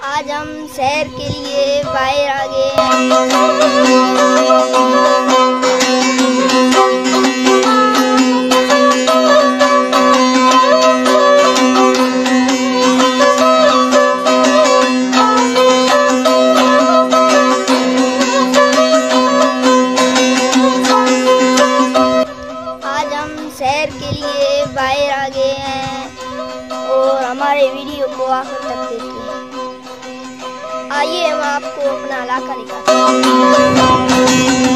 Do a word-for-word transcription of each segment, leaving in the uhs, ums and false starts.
आज हम सैर के लिए बाहर आ गए हैं। आज हम सैर के लिए बाहर आ गए हैं और हमारे वीडियो को आखिर तक देखिए। आइए हम आपको अपना इलाका दिखाते हैं।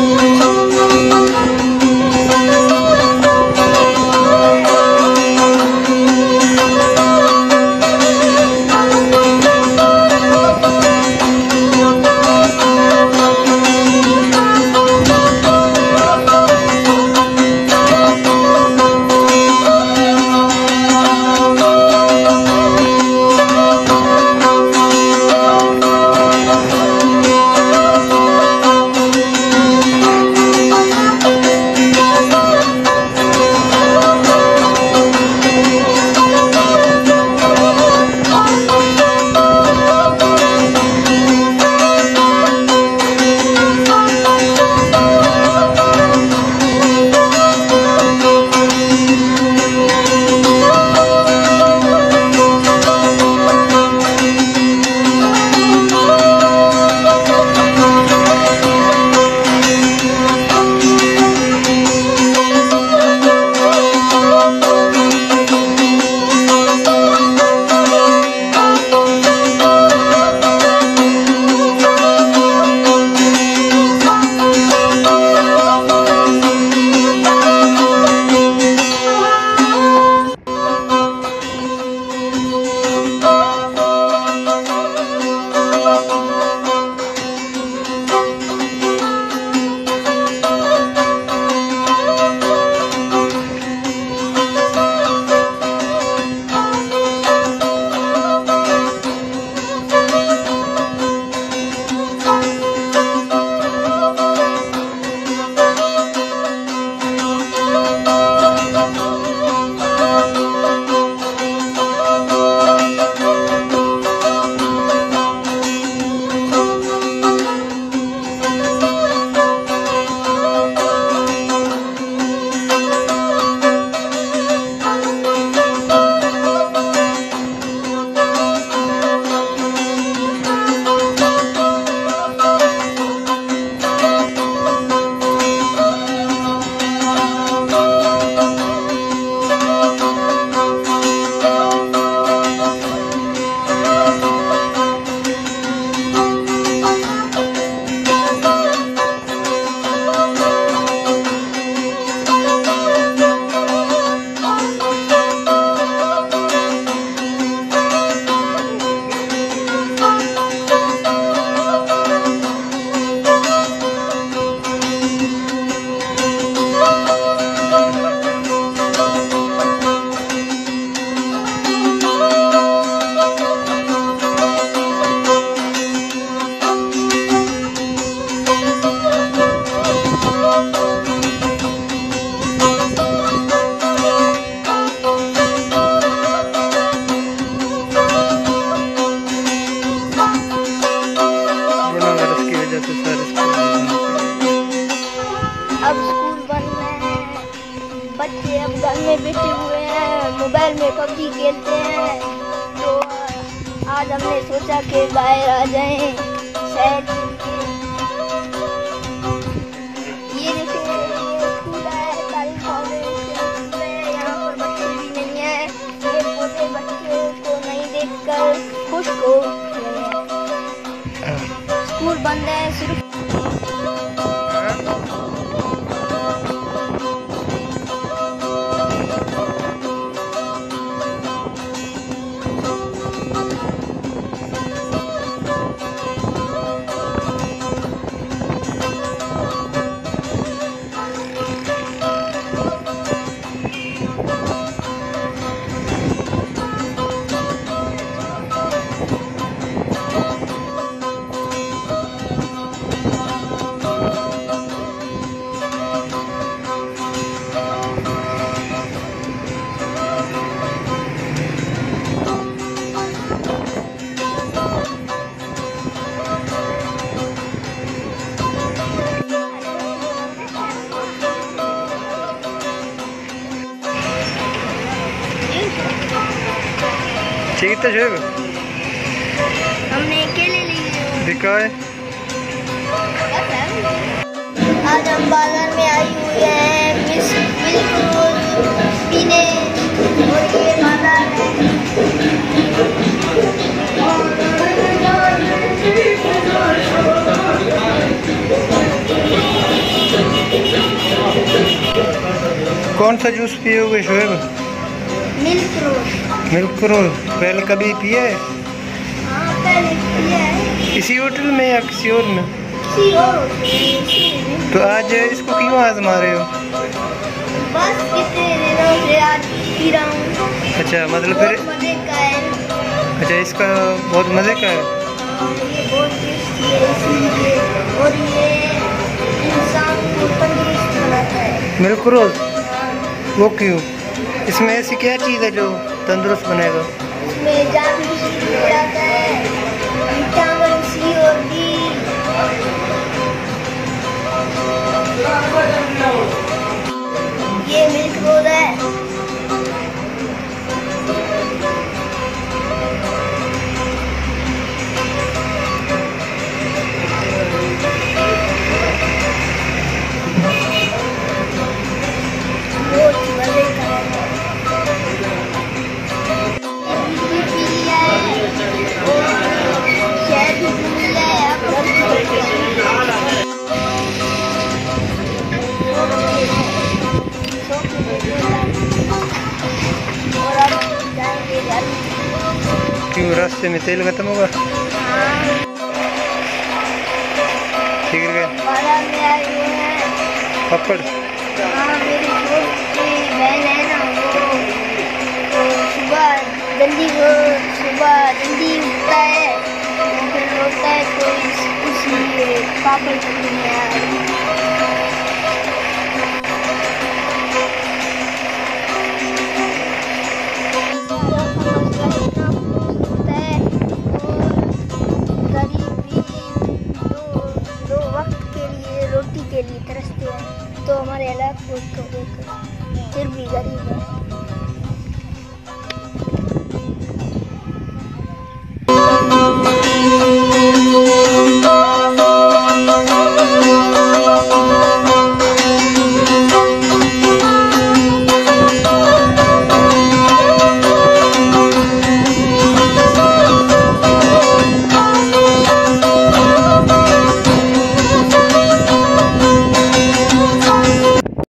अब स्कूल बंद है, बच्चे अब घर में बैठे हुए हैं, मोबाइल में पबजी खेलते हैं। तो आज हमने सोचा कि बाहर आ जाएं सैर के लिए। ये देखिए, ये स्कूल है, तालीम कॉलेज है, यहाँ पर बच्चे भी नहीं है। ये छोटे बच्चे को नहीं देखकर खुश हो रहे हैं। स्कूल बंद है, सिर्फ ठीक तो शुभ हमने केले लिए। दिखाए। आज हम बाजार में आई हुई है मिस मिल्क रोज पीने और ये बाजार है। कौन सा जूस पियोगे Shoaib? Milk rose. Milk rose पहले कभी पिया है? हाँ पहले पिया है। इसी होटल में या किसी और में? किसी और होटल में। तो आज इसको क्यों आजमा रहे हो? बस कितने दिनों से आज पी रहा हूँ। अच्छा मतलब फिर मजे का है। अच्छा इसका बहुत मज़े का है। ये बहुत टेस्टी है इसीलिए, और ये इंसान को तंदुरुस्त बनाता है। मिल्क रोज वो क्यों? इसमें ऐसी क्या चीज़ है जो तंदुरुस्त बनेगा? इसमें जादुई सी आता है, विटामिन सी और डी। ये मिल्क रोज है। क्यों रास्ते में तेल खत्म होगा? ठीक है। बाजार में आए हुए हैं पापड़। हाँ मेरी छोटी बहन है ना, वो तो सुबह जल्दी वो सुबह जल्दी उठता है, फिर रोता है तो इस, इसलिए पापड़ खरीदने आया।